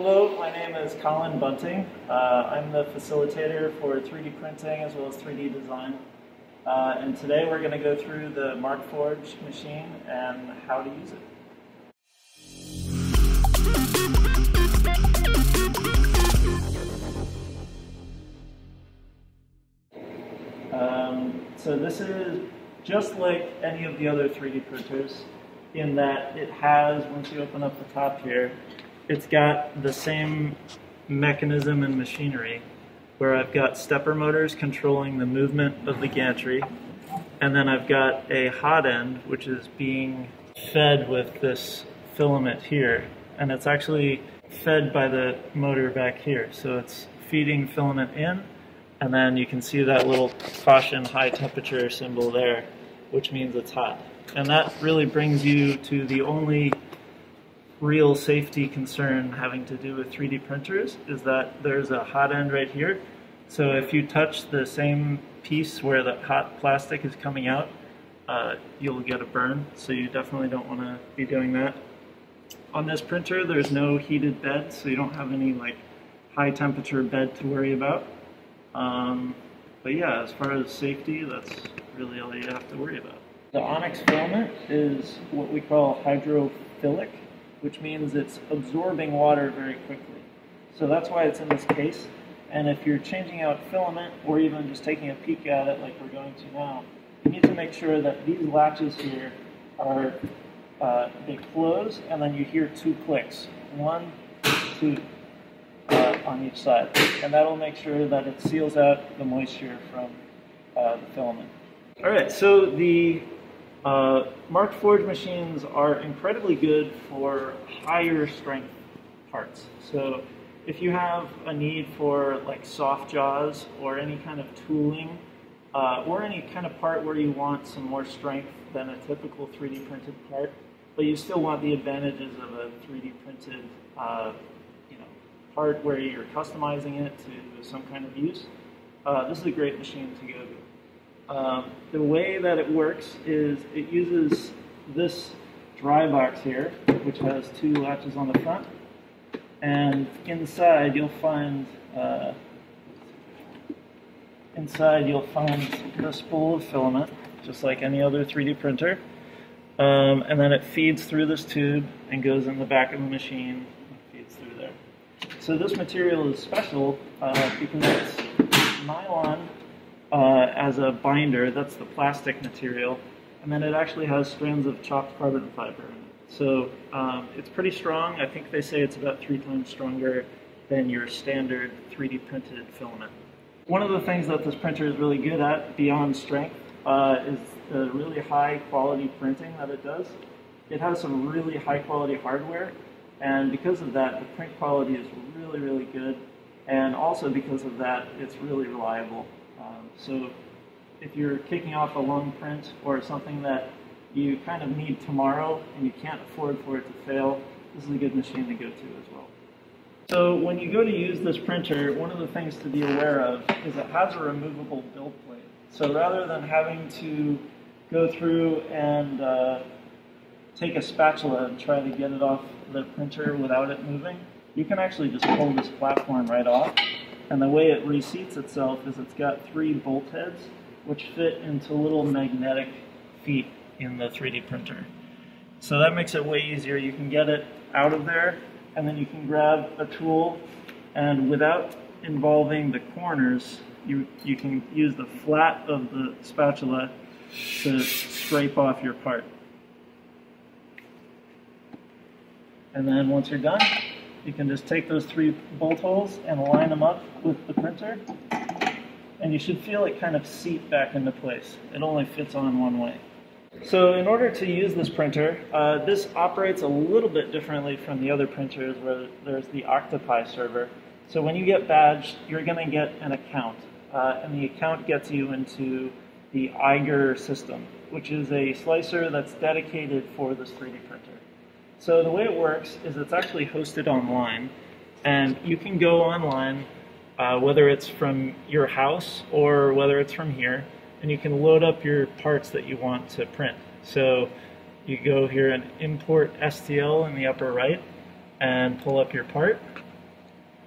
Hello, my name is Colin Bunting. I'm the facilitator for 3D printing as well as 3D design. And today we're going to go through the MarkForged machine and how to use it. So this is just like any of the other 3D printers in that it has, once you open up the top here, it's got the same mechanism and machinery where I've got stepper motors controlling the movement of the gantry, and then I've got a hot end which is being fed with this filament here, and it's actually fed by the motor back here. So it's feeding filament in, and then you can see that little caution high temperature symbol there, which means it's hot. And that really brings you to the only real safety concern having to do with 3D printers, is that there's a hot end right here. So if you touch the same piece where the hot plastic is coming out, you'll get a burn. So you definitely don't want to be doing that. On this printer, there's no heated bed, so you don't have any like high temperature bed to worry about. But yeah, as far as safety, that's really all you have to worry about. The Onyx filament is what we call hydrophilic, which means it's absorbing water very quickly. So that's why it's in this case. And if you're changing out filament, or even just taking a peek at it like we're going to now, you need to make sure that these latches here are, they close, and then you hear 2 clicks. 1, 2, on each side. And that'll make sure that it seals out the moisture from the filament. All right, so the MarkForged machines are incredibly good for higher strength parts. So if you have a need for like soft jaws or any kind of tooling or any kind of part where you want some more strength than a typical 3D printed part, but you still want the advantages of a 3D printed part where you're customizing it to some kind of use, this is a great machine to go to. The way that it works is it uses this dry box here, which has 2 latches on the front, and inside you'll find the spool of filament, just like any other 3D printer, and then it feeds through this tube and goes in the back of the machine and feeds through there. So this material is special because it's nylon as a binder. That's the plastic material, and then it actually has strands of chopped carbon fiber in it. So it's pretty strong. I think they say it's about 3 times stronger than your standard 3D printed filament. One of the things that this printer is really good at, beyond strength, is the really high quality printing that it does. It has some really high quality hardware, and because of that, the print quality is really, really good, and also because of that, it's really reliable. So if you're kicking off a long print or something that you kind of need tomorrow and you can't afford for it to fail, this is a good machine to go to as well. So when you go to use this printer, one of the things to be aware of is it has a removable build plate. So rather than having to go through and take a spatula and try to get it off the printer without it moving, you can actually just pull this platform right off. And the way it reseats itself is it's got 3 bolt heads which fit into little magnetic feet in the 3D printer. So that makes it way easier. You can get it out of there, and then you can grab a tool, and without involving the corners, you can use the flat of the spatula to scrape off your part. And then once you're done, you can just take those 3 bolt holes and line them up with the printer, and you should feel it kind of seat back into place. It only fits on one way. So in order to use this printer, this operates a little bit differently from the other printers where there's the Octopi server. So when you get badged, you're going to get an account, and the account gets you into the Eiger system, which is a slicer that's dedicated for this 3D printer. So the way it works is it's actually hosted online, and you can go online, whether it's from your house or whether it's from here, and you can load up your parts that you want to print. So you go here and import STL in the upper right and pull up your part,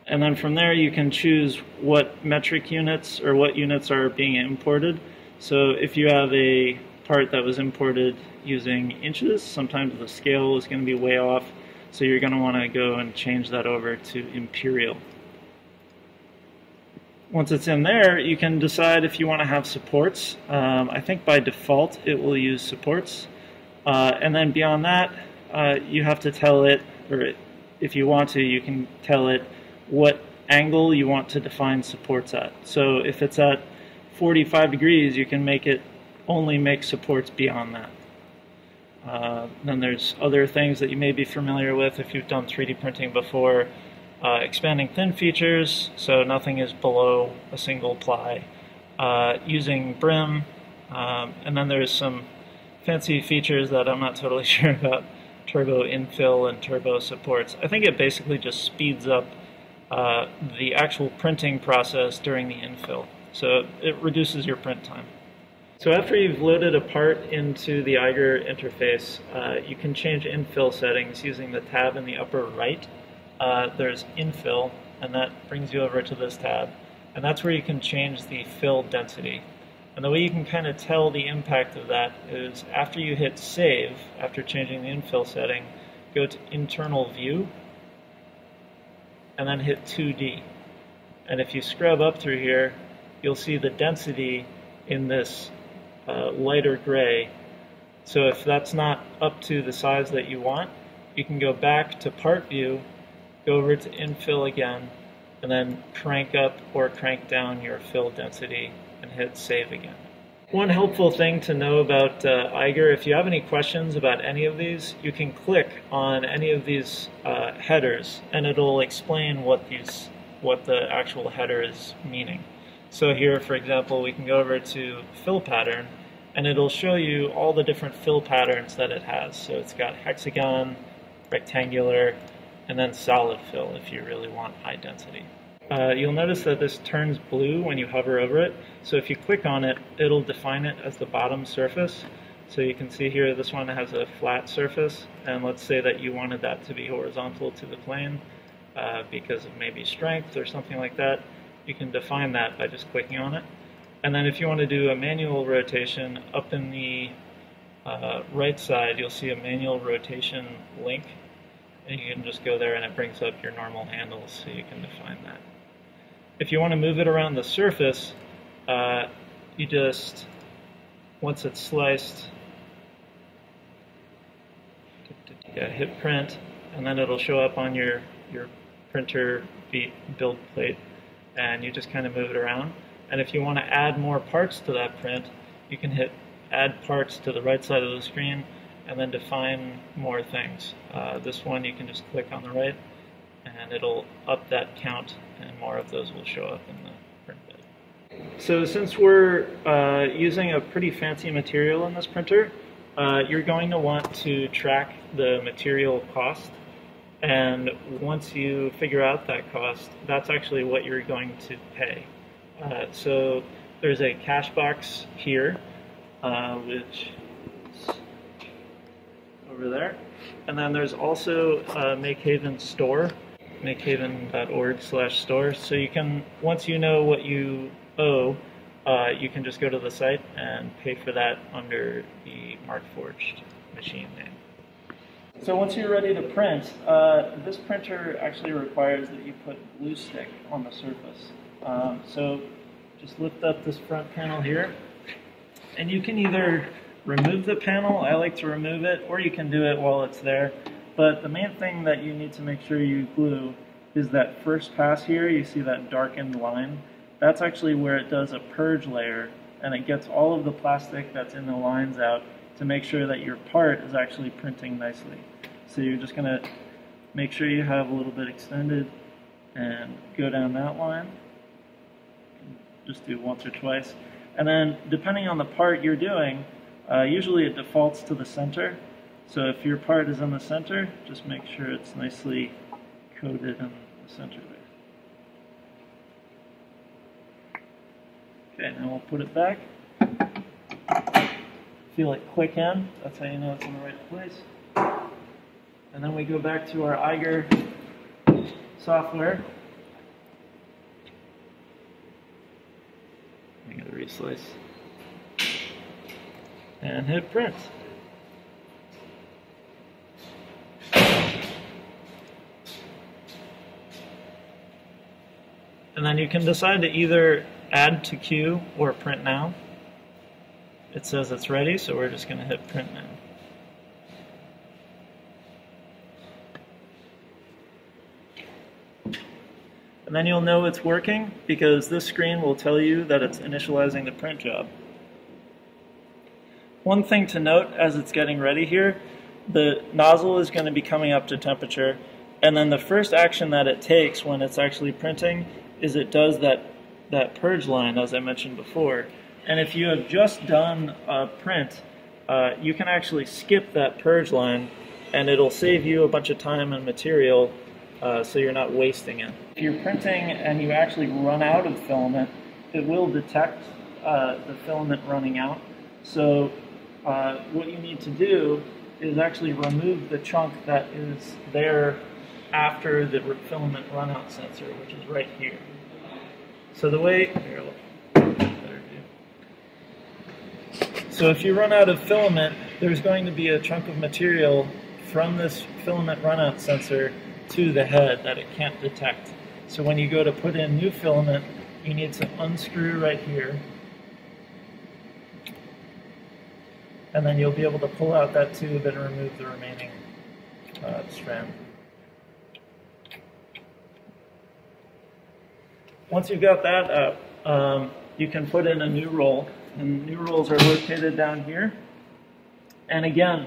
And then from there you can choose what metric units or what units are being imported. So if you have a part that was imported using inches, sometimes the scale is going to be way off, so you're going to want to go and change that over to imperial. Once it's in there, you can decide if you want to have supports. I think by default it will use supports. And then beyond that, you have to tell it, or if you want to, you can tell it what angle you want to define supports at. So if it's at 45 degrees, you can make it only make supports beyond that. Then there's other things that you may be familiar with if you've done 3D printing before. Expanding thin features, so nothing is below a single ply. Using brim, and then there's some fancy features that I'm not totally sure about. Turbo infill and turbo supports. I think it basically just speeds up the actual printing process during the infill. So it reduces your print time. So after you've loaded a part into the Eiger interface, you can change infill settings using the tab in the upper right. There's infill, and that brings you over to this tab. And that's where you can change the fill density. And the way you can kind of tell the impact of that is after you hit save, after changing the infill setting, go to internal view, and then hit 2D. And if you scrub up through here, you'll see the density in this lighter gray. So if that's not up to the size that you want, you can go back to part view, go over to infill again, and then crank up or crank down your fill density and hit save again. One helpful thing to know about Eiger, if you have any questions about any of these, you can click on any of these headers and it'll explain what the actual header is meaning. So here, for example, we can go over to fill pattern and it'll show you all the different fill patterns that it has. So it's got hexagon, rectangular, and then solid fill if you really want high density. You'll notice that this turns blue when you hover over it. So if you click on it, it'll define it as the bottom surface. So you can see here this one has a flat surface, and let's say that you wanted that to be horizontal to the plane because of maybe strength or something like that. You can define that by just clicking on it. And then if you want to do a manual rotation, up in the right side you'll see a manual rotation link, and you can just go there and it brings up your normal handles so you can define that. If you want to move it around the surface, you just, once it's sliced, hit print, and then it'll show up on your printer build plate, and you just kind of move it around. And if you want to add more parts to that print, you can hit add parts to the right side of the screen and then define more things. This one you can just click on the right and it'll up that count, and more of those will show up in the print bed. So since we're using a pretty fancy material in this printer, you're going to want to track the material cost, and once you figure out that cost, that's actually what you're going to pay. So there's a cash box here, which is over there, and then there's also a MakeHaven store, makehaven.org/store. So you can, once you know what you owe, you can just go to the site and pay for that under the MarkForged machine name. So once you're ready to print, this printer actually requires that you put glue stick on the surface. So just lift up this front panel here, and you can either remove the panel, I like to remove it, or you can do it while it's there. But the main thing that you need to make sure you glue is that first pass here. You see that darkened line? That's actually where it does a purge layer, and it gets all of the plastic that's in the lines out to make sure that your part is actually printing nicely. So you're just going to make sure you have a little bit extended and go down that line. Just do once or twice. And then depending on the part you're doing, usually it defaults to the center. So if your part is in the center, just make sure it's nicely coated in the center there. Okay, now we'll put it back. Feel it click in, that's how you know it's in the right place. And then we go back to our Eiger software, pre-slice, and hit print. And then you can decide to either add to queue or print now. It says it's ready, so we're just going to hit print now. And then you'll know it's working because this screen will tell you that it's initializing the print job. One thing to note as it's getting ready here, the nozzle is going to be coming up to temperature, and then the first action that it takes when it's actually printing is it does that purge line, as I mentioned before. And if you have just done a print, you can actually skip that purge line, and it'll save you a bunch of time and material, so you're not wasting it. If you're printing and you actually run out of filament, it will detect the filament running out. So what you need to do is actually remove the chunk that is there after the filament runout sensor, which is right here. So the way, here, better view. So if you run out of filament, there's going to be a chunk of material from this filament runout sensor to the head that it can't detect. So when you go to put in new filament, you need to unscrew right here, and then you'll be able to pull out that tube and remove the remaining strand. Once you've got that up, you can put in a new roll, and new rolls are located down here. And again,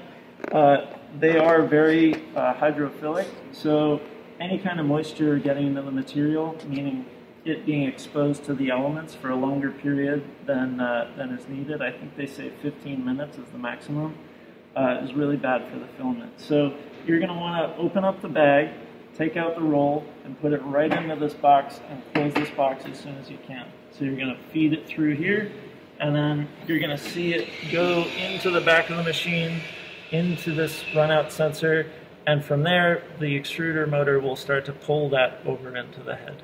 they are very hydrophilic, so any kind of moisture getting into the material, meaning it being exposed to the elements for a longer period than is needed, I think they say 15 minutes is the maximum, is really bad for the filament. So you're going to want to open up the bag, take out the roll, and put it right into this box and close this box as soon as you can. So you're going to feed it through here, and then you're going to see it go into the back of the machine, into this runout sensor, and from there the extruder motor will start to pull that over into the head.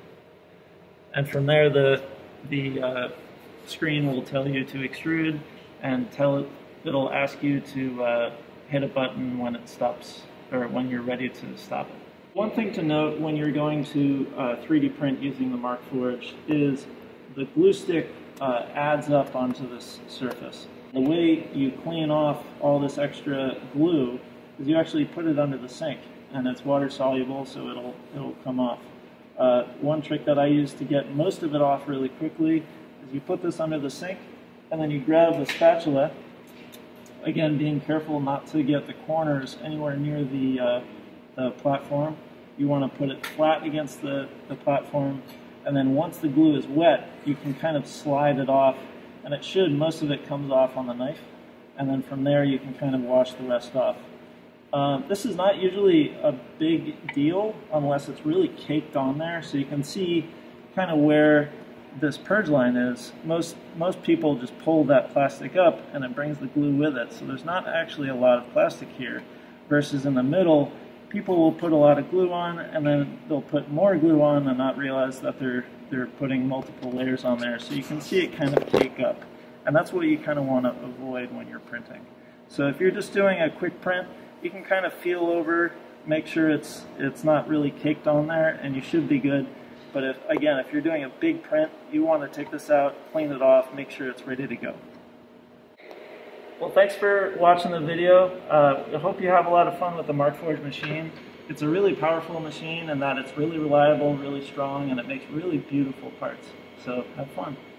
And from there the screen will tell you to extrude, and it'll ask you to hit a button when it stops, or when you're ready to stop it. One thing to note when you're going to 3D print using the MarkForged is the glue stick adds up onto this surface. The way you clean off all this extra glue is you actually put it under the sink, and it's water soluble, so it'll come off. One trick that I use to get most of it off really quickly is you put this under the sink, and then you grab the spatula, again being careful not to get the corners anywhere near the platform. You want to put it flat against the platform, and then once the glue is wet, you can kind of slide it off, and most of it comes off on the knife, and then from there you can kind of wash the rest off. This is not usually a big deal unless it's really caked on there, so you can see kind of where this purge line is. Most people just pull that plastic up and it brings the glue with it, so there's not actually a lot of plastic here, versus in the middle, people will put a lot of glue on and then they'll put more glue on and not realize that they're putting multiple layers on there, so you can see it kind of cake up, and that's what you kind of want to avoid when you're printing. So if you're just doing a quick print, you can kind of feel over, make sure it's not really caked on there, and you should be good. But if you're doing a big print, you want to take this out, clean it off, make sure it's ready to go. Well, thanks for watching the video. I hope you have a lot of fun with the MarkForged machine. It's a really powerful machine in that it's really reliable, really strong, and it makes really beautiful parts. So have fun.